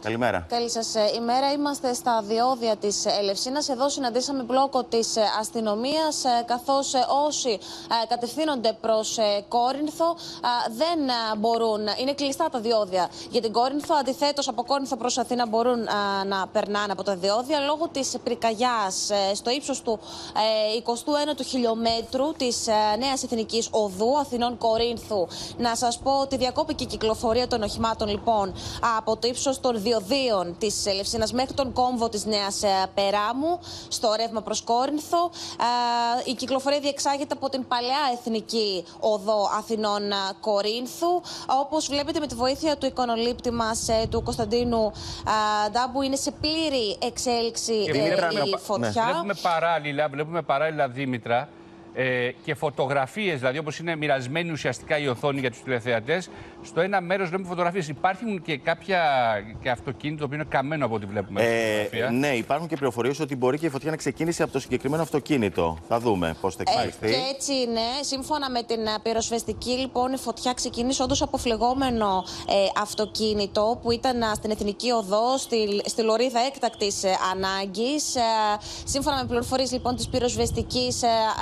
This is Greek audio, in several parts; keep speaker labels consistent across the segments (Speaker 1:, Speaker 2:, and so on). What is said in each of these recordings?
Speaker 1: Καλημέρα.
Speaker 2: Καλή σας ημέρα. Είμαστε στα διόδια της Ελευσίνας. Εδώ συναντήσαμε μπλόκο της αστυνομίας, καθώς όσοι κατευθύνονται προς Κόρινθο δεν μπορούν. Είναι κλειστά τα διόδια για την Κόρινθο. Αντιθέτως, από Κόρινθο προς Αθήνα μπορούν να περνάνε από τα διόδια λόγω της πυρκαγιάς στο ύψος του 21ου χιλιόμετρου της Νέας Εθνικής Οδού Αθηνών-Κορίνθου. Να σας πω ότι διακόπηκε η κυκλοφορία των οχημάτων λοιπόν από το ύψος των διοδίων της Ελευσίνας μέχρι τον κόμβο της Νέας Περάμου στο ρεύμα προς Κόρινθο. Η κυκλοφορία διεξάγεται από την παλαιά Εθνική Οδό Αθηνών-Κορίνθου. Όπως βλέπετε, με τη βοήθεια του εικονολήπτη μας, του Κωνσταντίνου Ντάμπου, είναι σε πλήρη εξέλιξη η φωτιά.
Speaker 3: Βλέπουμε παράλληλα, Δήμητρα, και φωτογραφίες, δηλαδή όπως είναι μοιρασμένη ουσιαστικά η οθόνη για τους τηλεθεατές. Στο ένα μέρος βλέπουμε φωτογραφίες. Υπάρχουν και κάποια αυτοκίνητο το οποίο είναι καμένο από ό,τι βλέπουμε.
Speaker 1: Ναι, υπάρχουν και πληροφορίες ότι μπορεί και η φωτιά να ξεκίνησε από το συγκεκριμένο αυτοκίνητο. Θα δούμε πώς θα εξελιχθεί.
Speaker 2: Και έτσι είναι. Σύμφωνα με την πυροσβεστική, λοιπόν, η φωτιά ξεκίνησε όντως από φλεγόμενο αυτοκίνητο που ήταν στην Εθνική Οδό, στη λωρίδα έκτακτης ανάγκης. Σύμφωνα με πληροφορίες λοιπόν της πυροσβεστικής,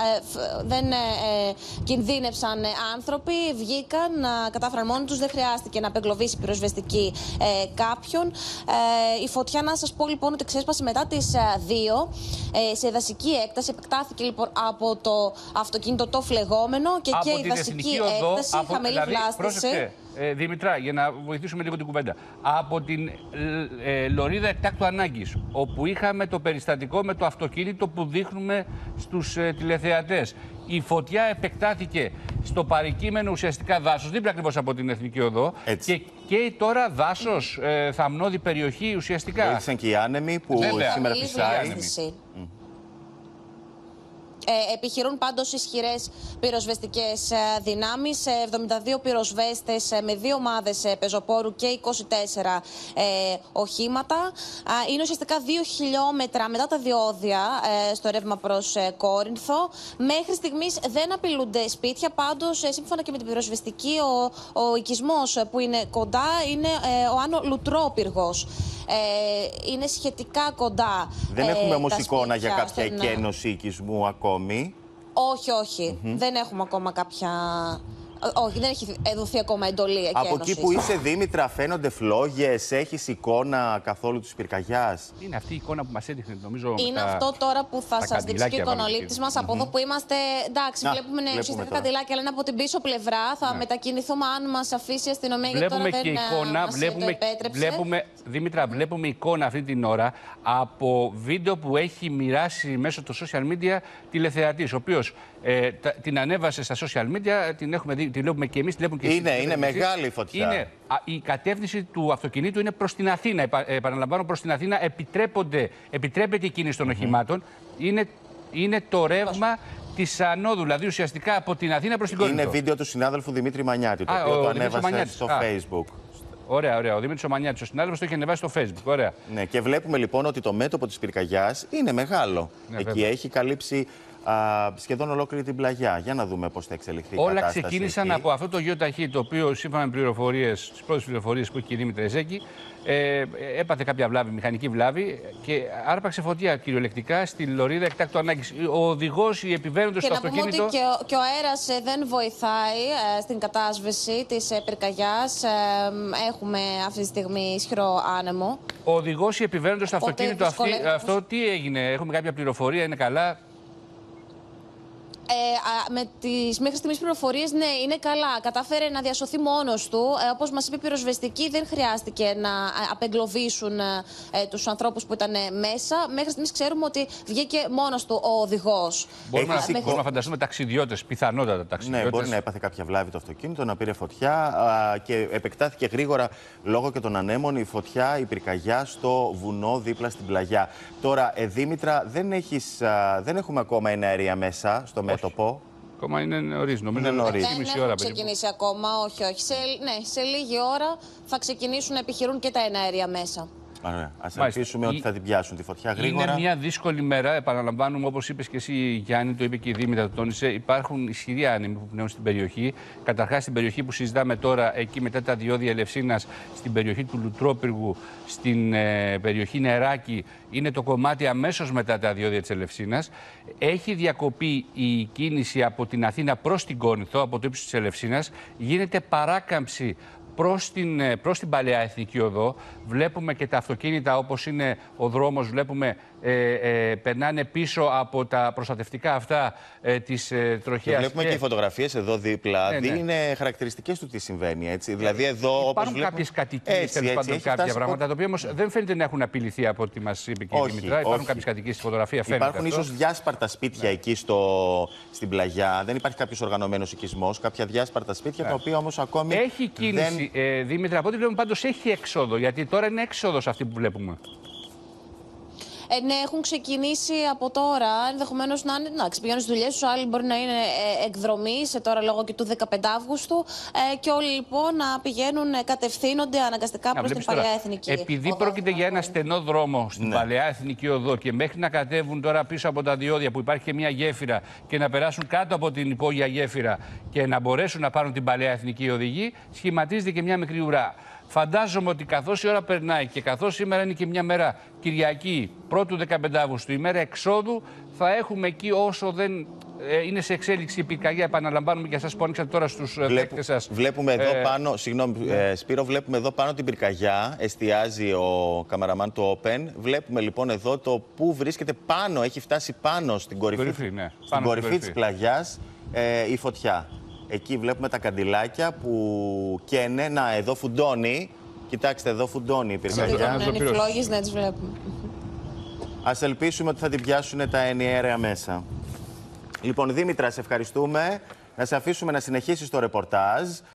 Speaker 2: δεν κινδύνευσαν άνθρωποι, βγήκαν, κατάφεραν μόνοι τους, δεν χρειάστηκε να απεγκλωβίσει η πυροσβεστική κάποιον. Η φωτιά, να σας πω λοιπόν, ότι ξέσπασε μετά τις 2 σε δασική έκταση. Επεκτάθηκε λοιπόν από το αυτοκίνητο το φλεγόμενο και η δασική έκταση, χαμηλή βλάστηση.
Speaker 3: Δήμητρα, για να βοηθήσουμε λίγο την κουβέντα. Από την λωρίδα εκτάκτου ανάγκης, όπου είχαμε το περιστατικό με το αυτοκίνητο που δείχνουμε στους τηλεθεατές, η φωτιά επεκτάθηκε στο παρικείμενο ουσιαστικά δάσος, δίπλα ακριβώς από την Εθνική Οδό. Και τώρα δάσος, θαμνώδη περιοχή ουσιαστικά.
Speaker 1: Βοήθησαν και οι άνεμοι που σήμερα φυσάει.
Speaker 2: Επιχειρούν πάντως ισχυρές πυροσβεστικές δυνάμεις. 72 πυροσβέστες με 2 ομάδες πεζοπόρου και 24 οχήματα. Είναι ουσιαστικά 2 χιλιόμετρα μετά τα διόδια στο ρεύμα προς Κόρινθο. Μέχρι στιγμής δεν απειλούνται σπίτια. Πάντως, σύμφωνα και με την πυροσβεστική, ο οικισμός που είναι κοντά είναι ο Άνω Λουτρόπυργος. Είναι σχετικά κοντά.
Speaker 1: Δεν έχουμε όμως εικόνα για κάποια εκένωση οικισμού ακόμη.
Speaker 2: Όχι. Δεν έχουμε ακόμα κάποια... Όχι, δεν έχει δοθεί ακόμα εντολή εκένωσης.
Speaker 1: Από εκεί που είσαι, Δήμητρα, φαίνονται φλόγες, έχεις εικόνα καθόλου της πυρκαγιάς?
Speaker 3: Είναι αυτή η εικόνα που μας έδειχνε, νομίζω.
Speaker 2: Είναι αυτό τώρα που θα σας δείξει και ο εικονολήπτης μας. Από εδώ που είμαστε, εντάξει, βλέπουμε ουσιαστικά καντιλάκια, αλλά είναι από την πίσω πλευρά. Θα μετακινηθούμε αν μας αφήσει η αστυνομία, γιατί τώρα δεν μας το επέτρεψε.
Speaker 3: Δήμητρα, βλέπουμε εικόνα αυτή την ώρα από βίντεο που έχει μοιράσει μέσω του social media τηλεθεατής, ο οποίος την ανέβασε στα social media, την έχουμε δει, τη βλέπουμε και εμείς, τη βλέπουμε και εσείς.
Speaker 1: Είναι μεγάλη η φωτιά.
Speaker 3: Η κατεύθυνση του αυτοκινήτου είναι προς την Αθήνα. Επαναλαμβάνω, προς την Αθήνα επιτρέπεται η κίνηση των οχημάτων. Είναι το ρεύμα της ανόδου, δηλαδή ουσιαστικά από την Αθήνα προς την Κόρινθο.
Speaker 1: Είναι βίντεο του συνάδελφου Δημήτρη Μανιάτη, το οποίο το ανέβασε στο Facebook.
Speaker 3: Ωραία. Ο Δημήτρης Μανιάτης, ο συνάδελφος, το έχει ανεβάσει στο Facebook. Ωραία.
Speaker 1: Ναι, και βλέπουμε λοιπόν ότι το μέτωπο της πυρκαγιάς είναι μεγάλο. Εκεί έχει καλύψει σχεδόν ολόκληρη την πλαγιά. Για να δούμε πώς θα εξελιχθεί η κατάσταση.
Speaker 3: Όλα ξεκίνησαν από αυτό το γεωταχή, το οποίο σύμφωνα με τις πρώτες πληροφορίες που έχει η Δήμητρα Εζέκη, έπαθε κάποια βλάβη, μηχανική βλάβη, και άρπαξε φωτιά κυριολεκτικά στη λωρίδα εκτάκτου ανάγκης. Ο οδηγός, οι επιβαίνοντες στο αυτοκίνητο.
Speaker 2: Και να πούμε ότι και ο αέρας δεν βοηθάει στην κατάσβεση της πυρκαγιάς. Έχουμε αυτή τη στιγμή ισχυρό άνεμο.
Speaker 3: Ο οδηγός, οι επιβαίνοντες στο αυτοκίνητο, αυτό τι έγινε? Έχουμε κάποια πληροφορία, είναι καλά?
Speaker 2: Με τις μέχρι στιγμής πληροφορίες, ναι, είναι καλά. Κατάφερε να διασωθεί μόνος του. Όπως μας είπε η πυροσβεστική, δεν χρειάστηκε να απεγκλωβίσουν τους ανθρώπους που ήταν μέσα. Μέχρι στιγμής ξέρουμε ότι βγήκε μόνος του ο οδηγός.
Speaker 3: Μπορούμε να φανταστούμε ταξιδιώτες, πιθανότατα ταξιδιώτες.
Speaker 1: Ναι, μπορεί να έπαθε κάποια βλάβη το αυτοκίνητο, να πήρε φωτιά και επεκτάθηκε γρήγορα λόγω και των ανέμων η φωτιά, η πυρκαγιά στο βουνό δίπλα στην πλαγιά. Τώρα, Δήμητρα, δεν έχουμε ακόμα εναέρια μέσα στο μέτωπο.
Speaker 3: Ακόμα είναι νωρίς, νομίζω.
Speaker 1: Δεν
Speaker 2: έχουν ξεκινήσει ακόμα, όχι. Σε λίγη ώρα θα ξεκινήσουν να επιχειρούν και τα εναέρια μέσα.
Speaker 1: Ωραία. Ας ελπίσουμε ότι θα την πιάσουν τη φωτιά γρήγορα.
Speaker 3: Είναι μια δύσκολη μέρα. Επαναλαμβάνουμε, όπως είπες και εσύ, Γιάννη, το είπε και η Δήμητρα, το τόνισε. Υπάρχουν ισχυροί άνεμοι που πνέουν στην περιοχή. Καταρχάς, στην περιοχή που συζητάμε τώρα, εκεί μετά τα διόδια Ελευσίνας, στην περιοχή του Λουτρόπυργου, στην περιοχή Νεράκη, είναι το κομμάτι αμέσως μετά τα διόδια της Ελευσίνας. Έχει διακοπεί η κίνηση από την Αθήνα προς την Κόρινθο, από το ύψος της Ελευσίνας. Γίνεται παράκαμψη προς την Παλαιά Εθνική Οδό. Βλέπουμε και τα αυτοκίνητα, όπως είναι ο δρόμος, βλέπουμε περνάνε πίσω από τα προστατευτικά αυτά της τροχέας.
Speaker 1: Βλέπουμε και οι φωτογραφίες εδώ δίπλα.
Speaker 3: Ναι.
Speaker 1: Είναι χαρακτηριστικές του τι συμβαίνει. Έτσι. Δηλαδή εδώ,
Speaker 3: υπάρχουν κάποιες κατοικίες, τέλος πάντων, κάποια πράγματα, τα οποία όμως δεν φαίνεται να έχουν απειληθεί από ό,τι μας είπε και η Δήμητρα. Υπάρχουν κάποιες κατοικίες στη φωτογραφία, φαίνεται.
Speaker 1: Υπάρχουν ίσως διάσπαρτα σπίτια εκεί στην πλαγιά. Δεν υπάρχει κάποιος οργανωμένος οικισμός, κάποια διάσπαρτα σπίτια, τα οποία όμως ακόμη.
Speaker 3: Έχει κίνηση, Δήμητρα, από ό,τι βλέπουμε πάντως έχει έξοδο, γιατί τώρα είναι έξοδος αυτή που βλέπουμε.
Speaker 2: Ναι, έχουν ξεκινήσει από τώρα. Ενδεχομένως να πηγαίνουν στις δουλειές τους, άλλοι μπορεί να είναι εκδρομή σε τώρα λόγω και του 15 Αύγουστου. Και όλοι λοιπόν να πηγαίνουν, κατευθύνονται αναγκαστικά προς την Παλαιά Εθνική Οδό.
Speaker 3: Επειδή πρόκειται για ένα στενό δρόμο στην Παλαιά Εθνική Οδό και μέχρι να κατέβουν τώρα πίσω από τα διόδια που υπάρχει και μια γέφυρα και να περάσουν κάτω από την υπόγεια γέφυρα και να μπορέσουν να πάρουν την Παλαιά Εθνική Οδηγή, σχηματίζεται και μια μικρή ουρά. Φαντάζομαι ότι καθώς η ώρα περνάει και καθώς σήμερα είναι και μια μέρα Κυριακή, 1ου 15 Αύγουστου, η μέρα εξόδου, θα έχουμε εκεί όσο δεν είναι σε εξέλιξη η πυρκαγιά. Επαναλαμβάνουμε για εσάς που άνοιξατε τώρα στους δέκτες σας.
Speaker 1: Βλέπουμε εδώ πάνω, συγγνώμη Σπύρο, βλέπουμε εδώ πάνω την πυρκαγιά, εστιάζει ο καμεραμάν του Open. Βλέπουμε λοιπόν εδώ το που βρίσκεται πάνω, έχει φτάσει πάνω στην κορυφή της πλαγιάς η φωτιά. Εκεί βλέπουμε τα καντιλάκια που καίνε. Να, εδώ φουντώνει. Κοιτάξτε, εδώ φουντώνει η πυρκαγιά.
Speaker 2: Είναι οι φλόγες, να τις βλέπουμε.
Speaker 1: Ας ελπίσουμε ότι θα την πιάσουν τα ενιαία μέσα. Λοιπόν, Δήμητρα, σε ευχαριστούμε. Να σε αφήσουμε να συνεχίσεις το ρεπορτάζ.